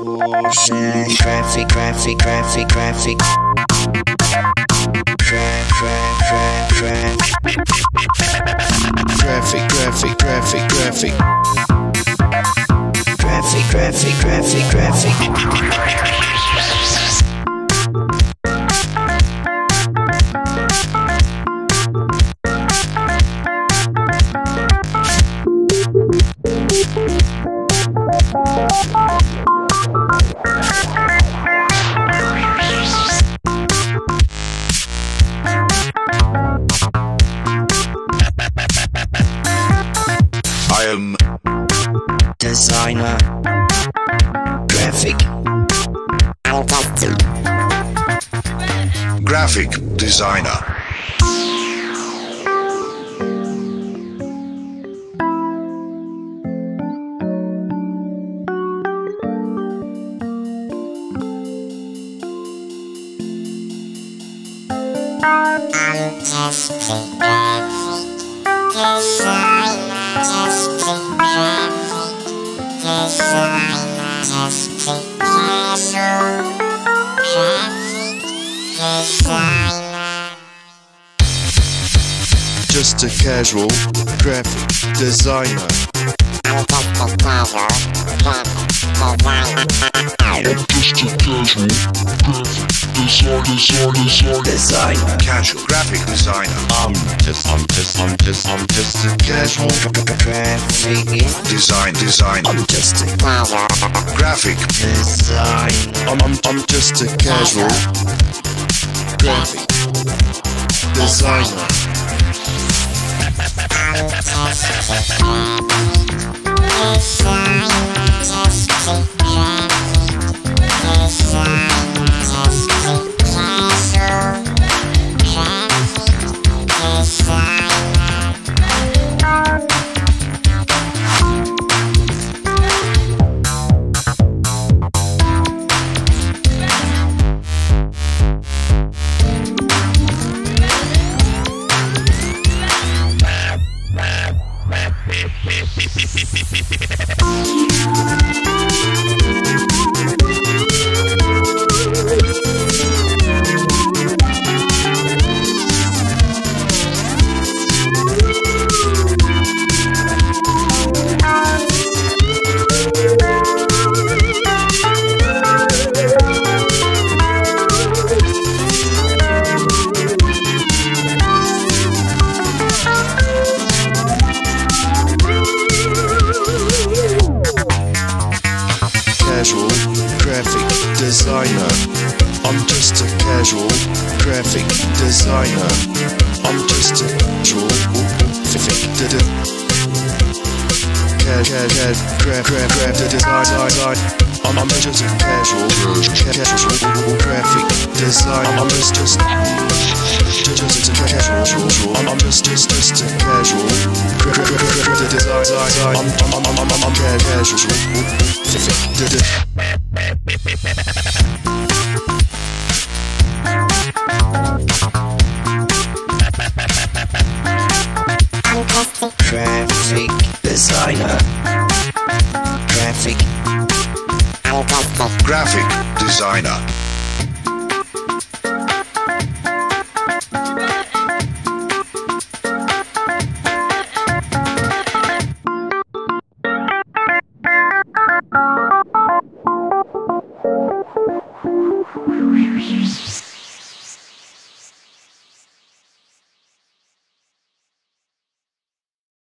Graphic, graphic, graphic, graphic. Graphic, graphic, graphic, graphic. Graphic, graphic, graphic, graphic. I am designer, graphic, graphic designer. Just a casual graphic designer. designer. Casual graphic designer. I'm just a casual Graphic Design. I'm just a Graphic design. I'm just a casual graphic designer. Casual graphic designer. I'm just a casual graphic designer. I'm just a casual graphic designer. I'm just a casual graphic designer. I'm just a casual. I'm just a casual graphic designer. I'm Graphic designer. Graphic graphic designer. casual.